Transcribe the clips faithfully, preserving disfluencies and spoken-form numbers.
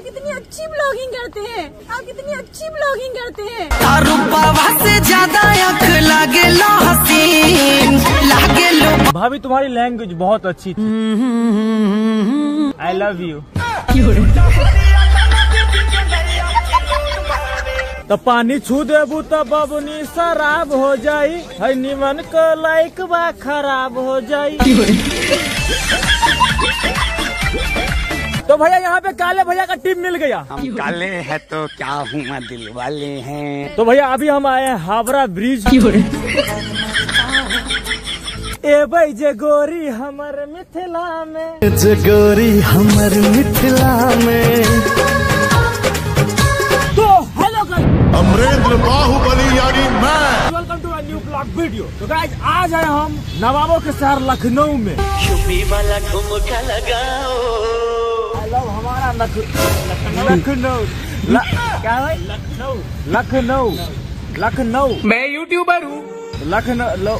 आप कितनी अच्छी ब्लॉगिंग करते हैं, आप कितनी अच्छी ब्लॉगिंग करते हैं। से ज्यादा लागे लो हसीन, लागे लो। भाभी तुम्हारी लैंग्वेज बहुत अच्छी थी। I love you. तो पानी छू देबू तब बबनी शराब हो जाई, है निमन को लाइक बा खराब हो जाई। तो भैया यहाँ पे काले भैया का टीम मिल गया। हम काले हैं तो क्या हूँ मैं दिल वाले हैं। तो भैया अभी हम आए हैं हावड़ा ब्रिज। ए भाई जगोरी हमर मिथिला में, जगोरी हमर मिथिला में। तो हेलो गाइस, अमरेंद्र बाहुबली यानी मैं। Welcome to a new blog video. तो गाइस आज है हम नवाबों के शहर लखनऊ में। यूपी वाला ठुमका लगाओ। हमारा लखनऊ क्या है? लखनऊ लखनऊ लखनऊ। मैं यूट्यूबर हूँ। लखनऊ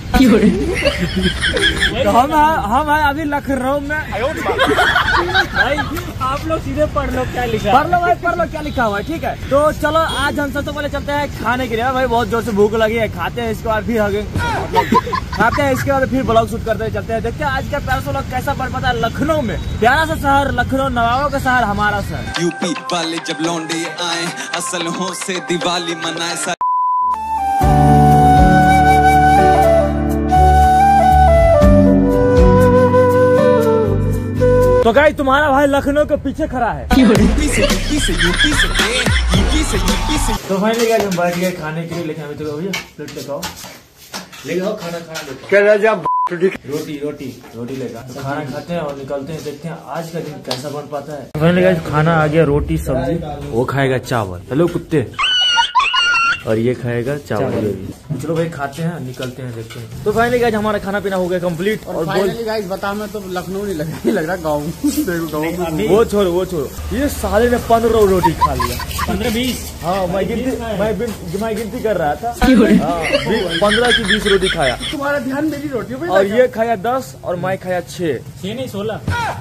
तो हम हम है अभी लखनऊ में। भाई आप लोग सीधे पढ़ लो क्या लिखा है। पढ़ लो भाई, पढ़ लो क्या लिखा हुआ है। ठीक है, तो चलो आज हम सबसे पहले चलते हैं खाने के लिए। भाई बहुत जोर से भूख लगी है, खाते हैं इसके बाद फिर खाते हैं इसके बाद फिर ब्लॉग शूट करते चलते हैं। देखते हैं आज का प्यारा सा लोग कैसा बढ़ पाता है लखनऊ में। प्यारा सा शहर लखनऊ, नवाबों का शहर, हमारा शहर। यूपी वाले जब लौंडे आए असल हो से दिवाली मनाए। तो गाइस तुम्हारा भाई लखनऊ के पीछे खड़ा है। यूपी से यूपी से यूपी से यूपी से यूपी से। तो भाई ले हम बैठ गए खाने के लिए। लेकिन अभी तो भैया प्लेट लेकर आओ, ले आओ खाना खाना लेकर। रोटी रोटी रोटी लेकर तो खाना खाते हैं और निकलते हैं। देखते हैं आज का दिन कैसा बन पाता है। भाई खाना आ गया, रोटी सब्जी। वो खाएगा चावल। हेलो कुत्ते। और ये खाएगा चावल। चलो भाई खाते हैं, निकलते हैं, देखते हैं। तो फाइनली गाइस हमारा खाना पीना हो गया कंप्लीट। और फाइनली गाइस बता, मैं तो लखनऊ नहीं लग रहा लग रहा गाँव। देखो वो छोड़ो वो छोड़ो, ये साले ने पंद्रह रोटी खा लिया। पंद्रह बीस। हाँ मैं गिनती मैं मैं गिनती कर रहा था। पंद्रह की बीस रोटी खाया। तुम्हारा ध्यान मेरी रोटी पे। और ये खाया दस और मैं खाया छह। छह नहीं सोलह।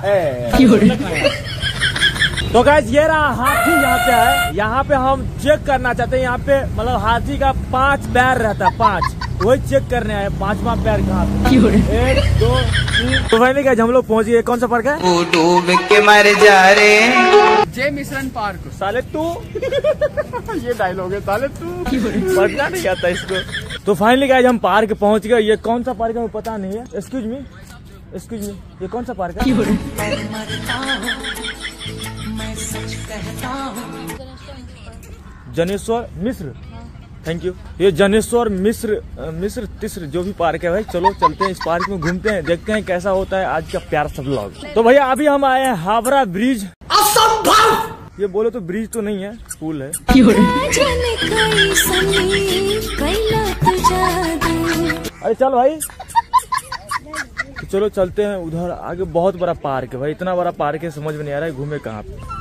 तो गाइस ये रहा हाथी यहाँ पे है। यहाँ पे हम चेक करना चाहते हैं। यहाँ पे मतलब हाथी का पांच पैर रहता है, पांच, वही चेक करने आए पांचवा पैर कहाँ पे। एक दो तीन। तो फाइनली गाइस हम लोग पहुँच गए। कौन सा पार्क है? वो डूब के मर जा रहे। जय मिश्रण पार्क। साले तू ये डायलॉग है, साले तू पढ़ना नहीं आता इसको। तो फाइनली गाइस हम पार्क पहुँच गए। ये कौन सा पार्क है मुझे पता नहीं है। एक्सक्यूज मी एक्सक्यूज मी ये कौन सा पार्क है? जनेश्वर मिश्र। Thank you. ये जनेश्वर मिश्र मिश्र तिश्र जो भी पार्क है भाई। चलो चलते हैं इस पार्क में, घूमते हैं, देखते हैं कैसा होता है आज का प्यार सब लोग। तो भैया अभी हम आए हैं हावड़ा ब्रिज। असंभव। ये बोलो तो ब्रिज तो नहीं है, पुल है। अरे चल भाई, तो चलो चलते हैं उधर आगे। बहुत बड़ा पार्क है भाई, इतना बड़ा पार्क है समझ में नहीं आ रहा है घूमे कहाँ पे।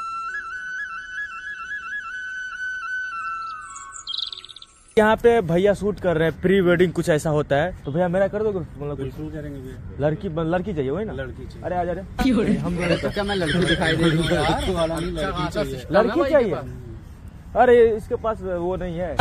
यहाँ पे भैया शूट कर रहे हैं, प्री वेडिंग कुछ ऐसा होता है। तो भैया मेरा कर दो मतलब कुछ। लड़की लड़की चाहिए वही ना? लड़की चाहिए। अरे आ जा रहे हम क्या मैं लड़की दिखाई दे रही हूँ? लड़की चाहिए। अरे इसके पास वो नहीं है।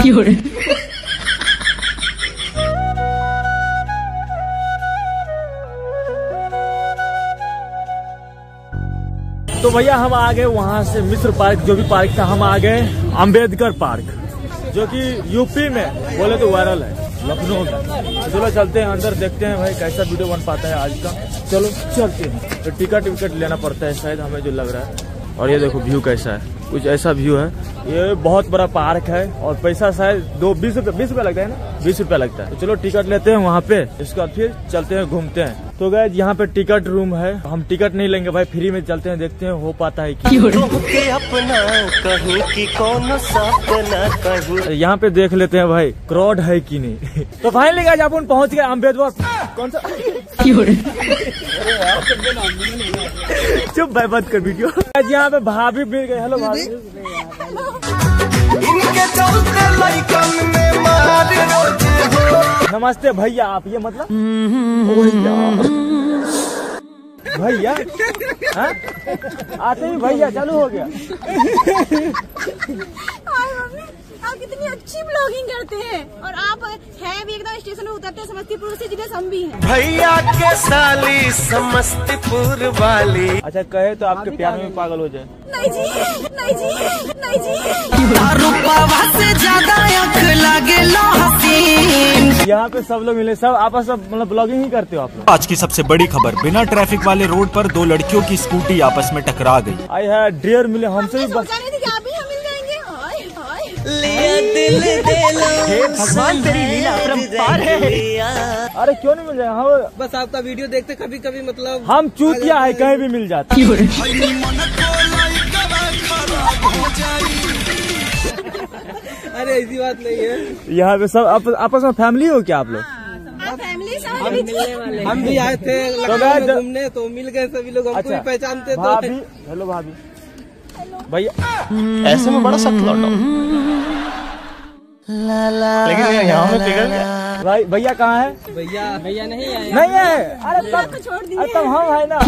तो भैया हम आ गए वहाँ से मिश्र पार्क, जो भी पार्क था। हम आ गए अम्बेडकर पार्क, जो कि यूपी में बोले तो वायरल है, लखनऊ में। तो चलो चलते हैं अंदर, देखते हैं भाई कैसा वीडियो बन पाता है आज का। चलो चलते हैं। तो टिकट विकट लेना पड़ता है शायद, हमें जो लग रहा है। और ये देखो व्यू कैसा है, कुछ ऐसा व्यू है। ये बहुत बड़ा पार्क है और पैसा शायद दो बीस रुपये बीस रुपया लगता है ना, बीस रुपया लगता है। तो चलो टिकट लेते हैं वहाँ पे, इसके बाद फिर चलते हैं घूमते हैं। तो गाइस यहाँ पे टिकट रूम है, हम टिकट नहीं लेंगे भाई, फ्री में चलते हैं, देखते हैं हो पाता है कि। अपना कहीं की कौन सपना कहीं। यहाँ पे देख लेते हैं भाई क्राउड है कि नहीं। तो फाइनली गाइस अपन पहुँच गए अम्बेडकर। कौन सा चुप भाई, बंद कर वीडियो। यहाँ पे भाभी मिल गए। हेलो भाभी। नमस्ते भैया। आप ये मतलब भैया हाँ? आते ही भैया चालू हो गया। आप कितनी अच्छी ब्लॉगिंग करते हैं और आप हैं भी एकदम स्टेशन में उतरते हैं समस्तीपुर से, जिधर हम भी हैं। भैया के साली समस्तीपुर वाली। अच्छा कहे तो आपके प्यार में पागल हो जाए। नहीं जी, नहीं जी, नहीं जी। यहाँ पे सब लोग मिले, सब आपस में मतलब ब्लॉगिंग ही करते हो आप लोग। आज की सबसे बड़ी खबर, बिना ट्रैफिक वाले रोड पर दो लड़कियों की स्कूटी आपस में टकरा गई। आई है डियर मिले हमसे भी बस। सोचा नहीं थी कि आप भी हम मिल जाएंगे। हाय हाय। भगवान तेरी लीला अपरंपार है। अरे क्यों नहीं मिल जाए हम बस आपका वीडियो देखते कभी कभी मतलब हम चूतिया है कहीं भी मिल जाते। अरे ऐसी बात नहीं है। यहाँ पे सब आप, आपस में फैमिली हो क्या आप लोग? आप फैमिली समझ लीजिए। हम भी आए थे तो लखनऊ में घूमने तो मिल गए सभी लोग, हमको अच्छा, भी पहचानते तो। भाभी हेलो भाभी भैया ऐसे में बड़ा सख्त लौटा। लेकिन यहाँ में पिघल गया। भाई भैया कहाँ है? भैया भैया नहीं आए। नहीं है। अरे तब छोड़ दिए। अरे तब हम है ना।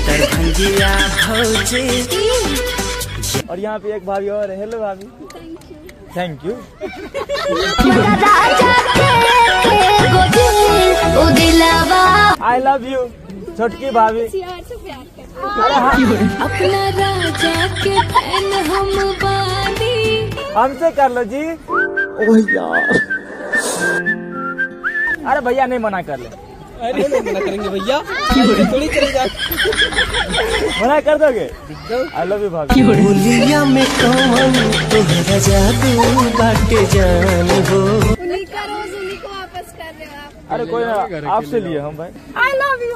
और यहाँ पे एक भाभी और है। हेलो भाभी। Thank you. I love you छोटकी भाभी। अरे हाँ। अपना राजा के फैन हम बानी। हमसे कर लो जी। ओह यार। अरे भैया नहीं मना कर ले। अरे नहीं मना करेंगे भैया, थोड़ी चली जाए। मना कर दोगे? आई लव यू भाभी। बोलिया में कौन तोहरा जादू बाटे जान हो। उन्हीं का रोज उन्हीं को वापस कर रहे हो आप। अरे कोई ना आपसे लिए हम भाई। I love you.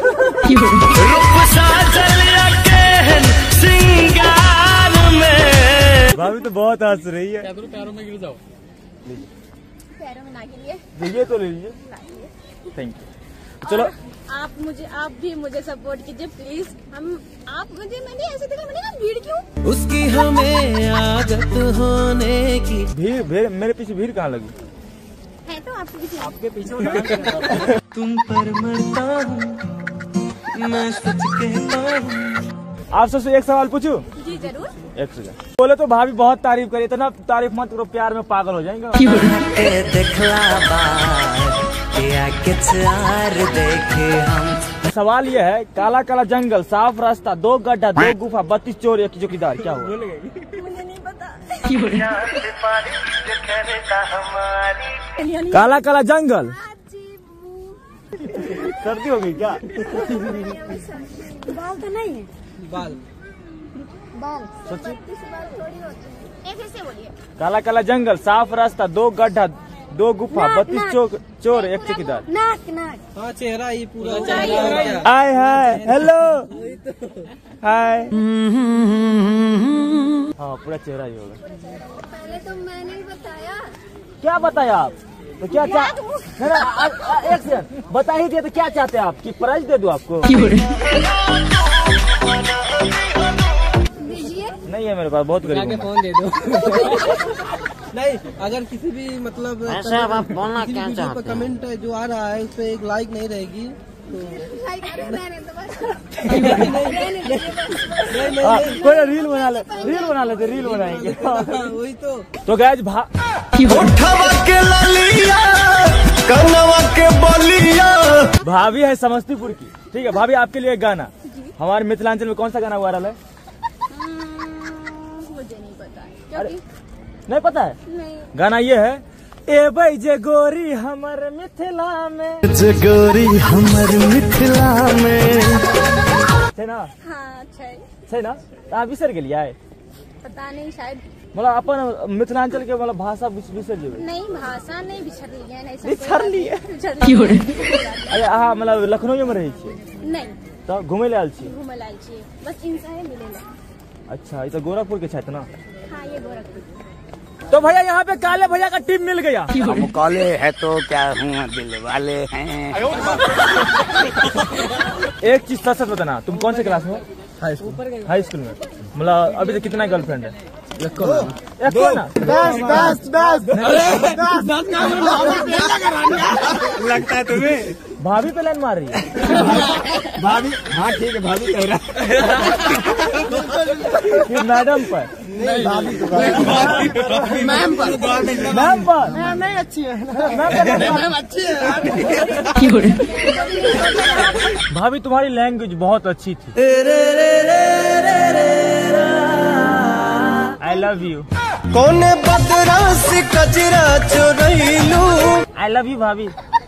भाभी तो बहुत हंस रही है। पैरों में गिर जाओ। पैरों में ना गिरिए। लीजिए तो ले लीजिए। Thank you. चलो आप मुझे आप भी मुझे सपोर्ट कीजिए प्लीज। हम आप मुझे मैंने ऐसे देखा, मैंने कहा भीड़ क्यों? उसकी हमें आदत होने की। भीड़ भीड़ मेरे पीछे भीड़ कहाँ लगी? है तो आपके पीछे। आपके पीछे। तुम पर मरता हूँ मैं सच कहता हूँ। आप सबसे एक सवाल पूछूं? जी जरूर। एक सेकंड। बोले तो भाभी बहुत तारीफ करी, इतना तारीफ मत करो, प्यार में पागल हो जाएंगे। देखे हम। सवाल ये है, काला काला जंगल, साफ रास्ता, दो गड्ढा, दो गुफा, बत्तीस चोर, एक चौकीदार, क्या हुआ? मुझे नहीं पता। काला काला जंगल। सर्दी हो गई क्या? बाल तो नहीं है। बाल बाल सच्ची? बाल थोड़ी होते हैं। एक ऐसे बोलिए। काला काला जंगल, साफ रास्ता, दो गड्ढा, दो गुफा, बत्तीस चोर, एक चौकीदार। नाक नाक। हाँ चेहरा ही पूरा। Hi hi hello hi. हाँ पूरा चेहरा ही होगा। पहले तो मैंने ही बताया। क्या बताया आप? तो क्या चाह एक सेकंड बता ही दिया तो क्या चाहते हैं आप कि प्राइज दे दूं आपको? दीजिए। नहीं है मेरे पास, बहुत गरीब हूं। फोन दे दो। नहीं अगर किसी भी मतलब ऐसा आप बोलना क्या चाहते हैं? कमेंट जो आ रहा है उस पर एक लाइक नहीं रहेगी तो कोई रील बना ले, रील बना लेते, रील बनाएंगे। वही तो। तो गैज भा के ललिया कनवा के बलिया। भाभी है समस्तीपुर की, ठीक है भाभी आपके लिए एक गाना। हमारे मिथिलांचल में कौन सा गाना वायरल है? मुझे नहीं पता क्योंकि नहीं पता है? नहीं। गाना ये है, ए भाई जे गोरी हमर मिथिला में, जे गोरी हमर मिथिला में। है ना? हाँ छै है ना? आप बिसर के लिए आए? पता नहीं शायद। मतलब अपन मिथिलांचल के मतलब भाषा बिसर जेबे? नहीं भाषा नहीं बिछड़ ली है। नहीं बिछड़ ली है? अरे हाँ मतलब लखनऊ में रही छे? नहीं तो घूमे ले आयल छी? घूमे लाल छी बस इंसान मिलेला। अच्छा ये तो गोरखपुर के छात्र ना? हाँ ये गोरखपुर। तो भैया यहाँ पे काले भैया का टीम मिल गया। हम काले है तो क्या हुआ दिल वाले हैं। एक चीज सच सच बताना, तुम कौन से क्लास में हो? High school. हाई स्कूल में मतलब अभी तक कितना गर्लफ्रेंड है? एक को ना? दस दस दस दस लगता है तुम्हें? भाभी पे लाइन मार रही है। भाभी, हाँ ठीक है, भाभी कह रहा कि मैडम पर नहीं, भाभी तो मैम पर, मैम पर मैम नहीं अच्छी है, मैम अच्छी है। भाभी तुम्हारी लैंग्वेज बहुत अच्छी थी। I love you. कौन बदरा से कजरा चोरैलू। आई लव यू भाभी।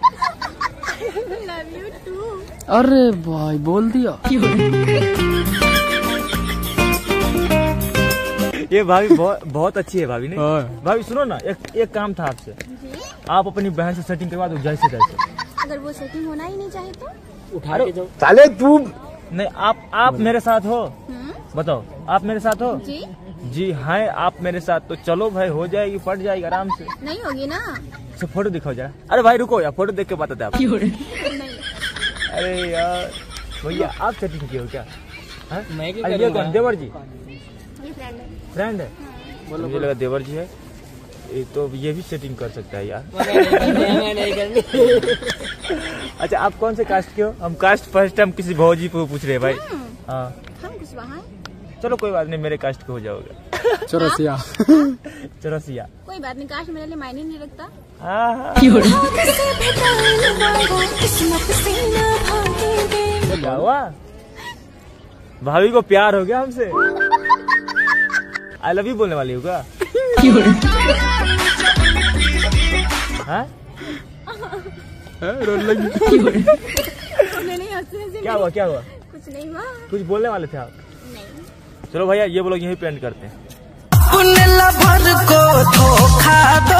Love you too. अरे भाई बोल दिया। ये भाभी बहुत बहुत अच्छी है भाभी ने। भाभी सुनो ना, एक एक काम था आपसे। आप अपनी बहन से सेटिंग करवा दो जैसे तैसे। अगर वो सेटिंग होना ही नहीं चाहे तो उठा के जाओ। साले तू नहीं, आप आप मेरे साथ हो। बताओ, आप मेरे साथ हो? जी जी हैं आप मेरे साथ, तो चलो भाई, हो जाएगी, पट जाएगी आराम से। नहीं होगी ना। अच्छा फोटो दिखाओ जरा। अरे भाई रुको यार, फोटो देख के बताते आप। नहीं। अरे यार भैया, आप सेटिंग किए हो क्या? मैं क्या अरे ये करूँगा? कौन, देवर जी ये फ्रेंड है। फ्रेंड है? मुझे लगा देवर जी है। ये तो ये भी सेटिंग कर सकता है यार। अच्छा आप कौन से कास्ट के हो? हम कास्ट फर्स्ट टाइम किसी भौजी को पूछ रहे हैं भाई। हाँ हम कुछ वहाँ चलो कोई बात नहीं, मेरे कास्ट के हो जाओगे। चौरसिया। चौरसिया कोई बात नहीं, कास्ट मेरे लिए मायने नहीं रखता। हाँ हाँ। क्या हुआ? भाभी को प्यार हो गया हमसे? आई लव यू बोलने वाली होगा? हाँ? क्या हुआ क्या हुआ? कुछ नहीं हुआ। कुछ बोलने वाले थे आप? नहीं। चलो भैया ये बोलो यही पेंट करते हैं। भर को धोखा दो।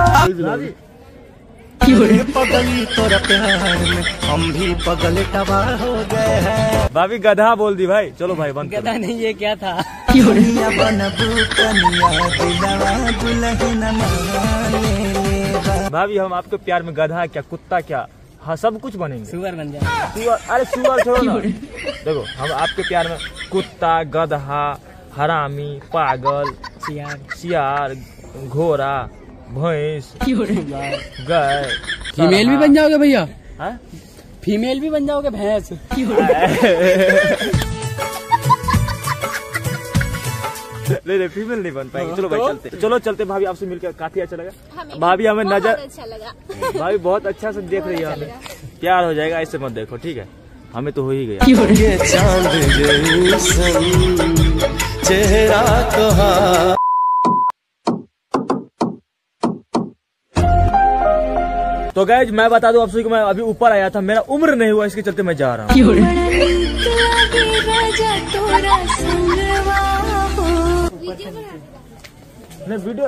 पगली तोरा प्यार में हम भी पगल तबाह हो गए हैं। भाभी गधा बोल दी भाई। चलो भाई बंद गधा नहीं, ये क्या था? कनिया बनबू कनिया दिलवा दुल्हन माने। भाभी हम आपके प्यार में गधा क्या, कुत्ता क्या, हाँ सब कुछ बनेंगे। सुअर बन जाए। सुअर? अरे सुअर छोड़ो ना। देखो हम आपके प्यार में कुत्ता, गधा, हरामी, पागल, सियार, सियार, घोड़ा, भैंस, गाय। फीमेल भी बन जाओगे भैया? हाँ? फीमेल भी बन जाओगे भैंस? नहीं नहीं फीमेल नहीं बन पाएंगे। चलो भाई चलते, चलो चलते। भाभी आपसे मिलकर काफी अच्छा लगा। हमें भाभी हमें बहुत नजर अच्छा लगा। भाभी बहुत अच्छा से देख रही है हमें। प्यार हो जाएगा, ऐसे मत देखो ठीक है? हमें तो हो ही गया। ये चांद जैसन चेहरा तुहार। तो गाइज मैं बता दूं आप सभी को, मैं अभी ऊपर आया था, मेरा उम्र नहीं हुआ, इसके चलते मैं जा रहा हूँ। नहीं वीडियो।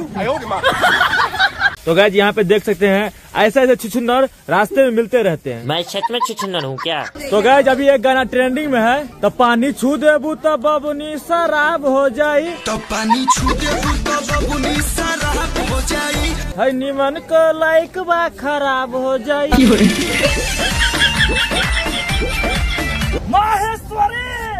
तो गाइज यहाँ पे देख सकते हैं ऐसे ऐसे छुछुन्नर रास्ते में मिलते रहते हैं। मैं सच में छुछुन्नर हूँ क्या? तो गाइज अभी एक गाना ट्रेंडिंग में है, तो पानी छू देबू तो बबुनी शराब हो जाई, तो पानी छू देबू तो बबुनी शराब हो जाई, है निमन को लाइक बा खराब हो जाई। माहेश्वरी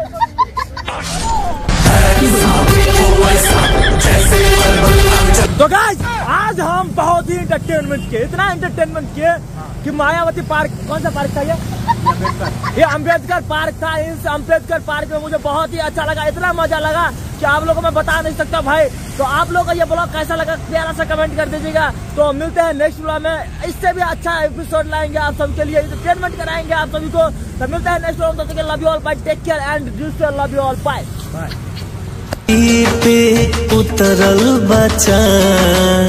तो गाइस आज हम बहुत ही एंटरटेनमेंट किए, इतना एंटरटेनमेंट किए कि मायावती पार्क, कौन सा पार्क था ये? ये अम्बेडकर पार्क था। इस अम्बेडकर पार्क में मुझे बहुत ही अच्छा लगा, इतना मजा लगा कि आप लोगों को मैं बता नहीं सकता भाई। तो आप लोगों को ये ब्लॉग कैसा लगा प्यारा सा कमेंट कर दीजिएगा। तो मिलते हैं नेक्स्ट ब्लॉग में, इससे भी अच्छा एपिसोड लाएंगे आप सबके लिए, एंटरटेनमेंट कराएंगे आप सभी को। तो मिलते हैं नेक्स्ट ब्लॉग में, love you all, bye, take care and love you all, bye bye. पे उतरल बचा